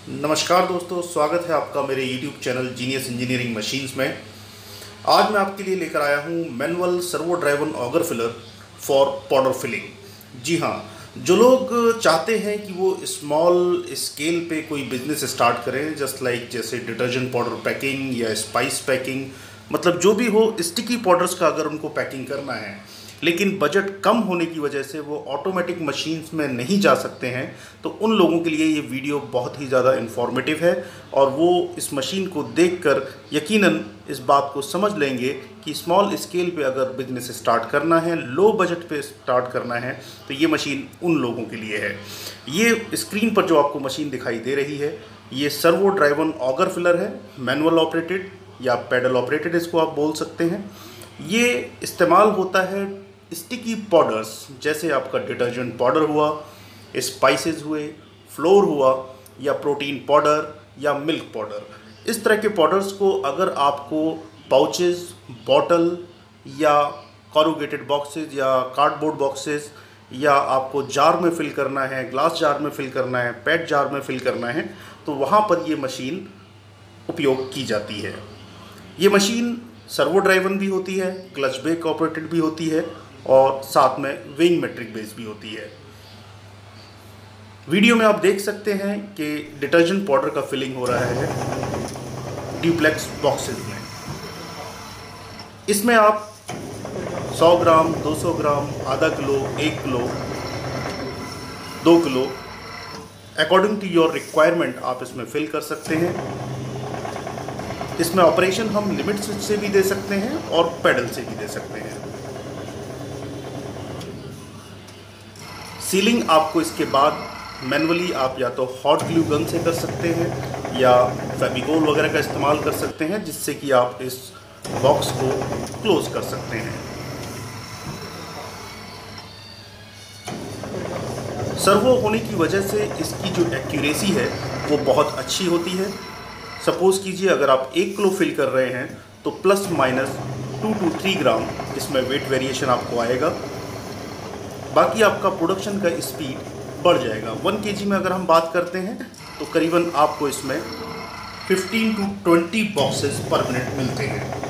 नमस्कार दोस्तों, स्वागत है आपका मेरे YouTube channel Genius Engineering Machines में। आज मैं आपके लिए लेकर आया हूँ manual servo driven auger filler for powder filling. जी हाँ, जो लोग चाहते हैं कि वो स्मॉल स्केल पे कोई बिजनेस स्टार्ट करें, जैसे डिटर्जेंट पाउडर पैकिंग या स्पाइस पैकिंग, मतलब जो भी हो स्टिकी पाउडर्स का अगर उनको पैकिंग करना है, लेकिन बजट कम होने की वजह से वो ऑटोमेटिक मशीन्स में नहीं जा सकते हैं, तो उन लोगों के लिए ये वीडियो बहुत ही ज़्यादा इन्फॉर्मेटिव है और वो इस मशीन को देखकर यकीनन इस बात को समझ लेंगे कि स्मॉल स्केल पे अगर बिजनेस स्टार्ट करना है, लो बजट पे स्टार्ट करना है, तो ये मशीन उन लोगों के लिए है। ये स्क्रीन पर जो आपको मशीन दिखाई दे रही है, ये सर्वो ड्राइवन ऑगर फिलर है, मैनुअल ऑपरेटेड या पैडल ऑपरेटेड इसको आप बोल सकते हैं। ये इस्तेमाल होता है स्टिकी पाउडर्स, जैसे आपका डिटर्जेंट पाउडर हुआ, स्पाइसेस हुए, फ्लोर हुआ, या प्रोटीन पाउडर या मिल्क पाउडर। इस तरह के पाउडर्स को अगर आपको पाउचेस, बॉटल या कॉरुगेटेड बॉक्सेस या कार्डबोर्ड बॉक्सेस, या आपको जार में फिल करना है, ग्लास जार में फिल करना है, पेट जार में फिल करना है, तो वहाँ पर ये मशीन उपयोग की जाती है। ये मशीन सर्वो ड्राइवन भी होती है, क्लच ब्रेक ऑपरेटेड भी होती है और साथ में विंग मेट्रिक बेस भी होती है। वीडियो में आप देख सकते हैं कि डिटर्जेंट पाउडर का फिलिंग हो रहा है ड्यूप्लेक्स बॉक्सेस में। इसमें आप 100 ग्राम, 200 ग्राम, आधा kilo, 1 kilo, 2 kilo, according to your requirement आप इसमें फिल कर सकते हैं। इसमें ऑपरेशन हम लिमिट स्विच से भी दे सकते हैं और पैडल से भी दे सकते हैं। सीलिंग आपको इसके बाद मैनुअली आप या तो हॉट ग्लू गन से कर सकते हैं या फेविकोल वगैरह का इस्तेमाल कर सकते हैं, जिससे कि आप इस बॉक्स को क्लोज कर सकते हैं। सर्वो होने की वजह से इसकी जो एक्यूरेसी है वो बहुत अच्छी होती है। सपोज़ कीजिए अगर आप 1 किलो फिल कर रहे हैं तो प्लस माइनस 2 to 3 ग्राम इसमें वेट वेरिएशन आपको आएगा। बाकी आपका प्रोडक्शन का स्पीड बढ़ जाएगा। 1 kg में अगर हम बात करते हैं तो करीबन आपको इसमें 15 to 20 बॉक्सेस पर मिनट मिलते हैं।